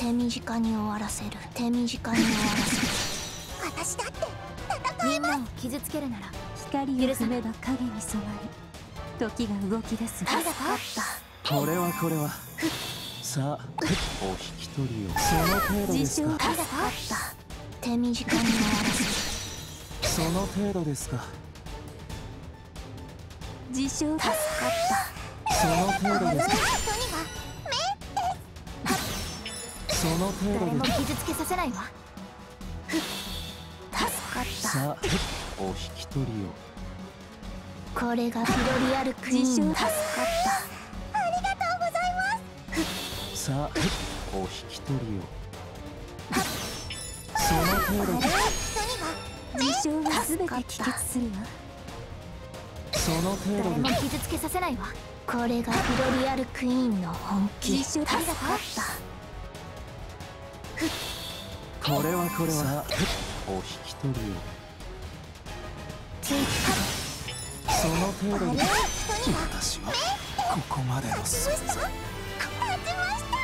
手短に終わらせる。手短に終わらせる。 私だって戦みえます。 んなを傷つけるなら光を踏めば影に染まり、時が動き出す。 助かったこれはさあお引き取りを。その程度ですか。 助かった手短に終わらせる。 その程度ですか。 自称助かったその程度ですか。 人にはその程誰も度ですか。 傷つけさせないわ。助かったさあお引き取りを。 これがフィロリアルクイーン。助かったさあお引き取りを。その程度ですか。 自称は全て帰結するわ。 その程誰も度ですか。 傷つけさせないわ。これがフィロリアルクイーンの本気。 自称助かったこれはさあお引き取りを。 ついその程度ですか。 人には私はここまでの存在。 勝ちました。